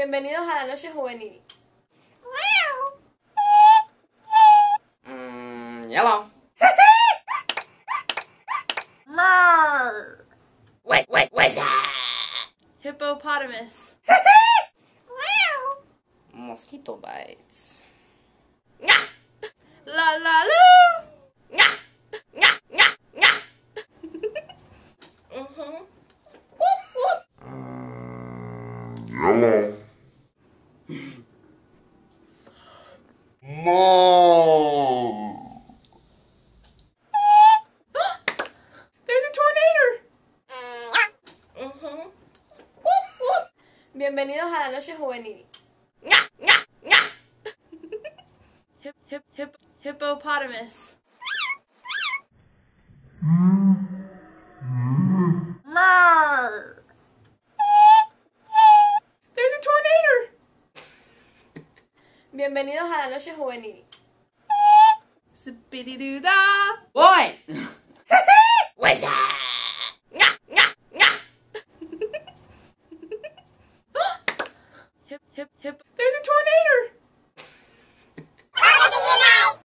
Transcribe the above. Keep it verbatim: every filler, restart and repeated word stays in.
Bienvenidos a la noche juvenil. Mm, yellow. What, what, what's that? Hippopotamus. Mosquito bites. La la loo. Mm-hmm. Yellow. No. There's a tornado. Mm-hmm. Bienvenidos a la noche juvenil. Hip, hip, hip, hippopotamus. There's a tornado. Bienvenidos a la noche juvenil. Zippity-doo-dah. What? What's that?